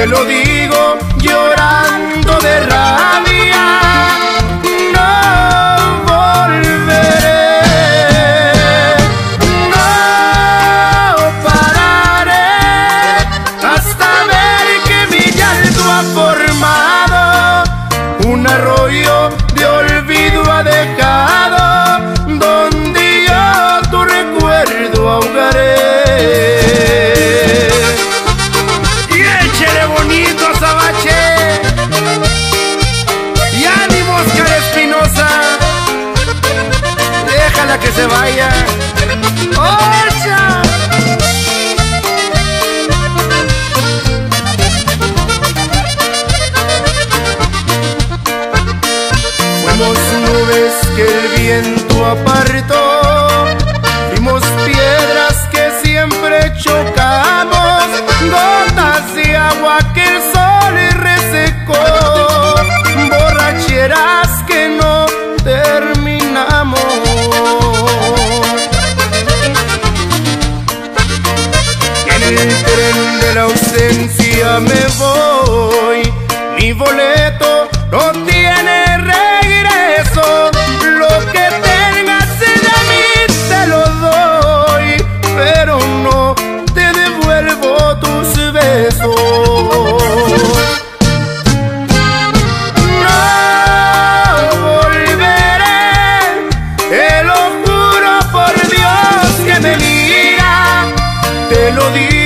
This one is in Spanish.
te lo digo llorando de rabia, no volveré, no pararé hasta ver que mi llanto ha formado un arroyo de olvido ha dejado, donde yo tu recuerdo ahogaré. Y échele bonito, Azabache, y ánimo, Oscar Espinosa, déjala que se vaya. ¡Ocha! Fuimos nubes que el viento apartó, fuimos piedras que siempre chocamos, gotas de agua que el sol resecó, borracheras que no terminamos. En el tren de la ausencia me voy, mi boleto no tiene regreso, lo que tengas de mí te lo doy, pero no te devuelvo tus besos. No volveré, te lo juro por Dios que me mira, te lo digo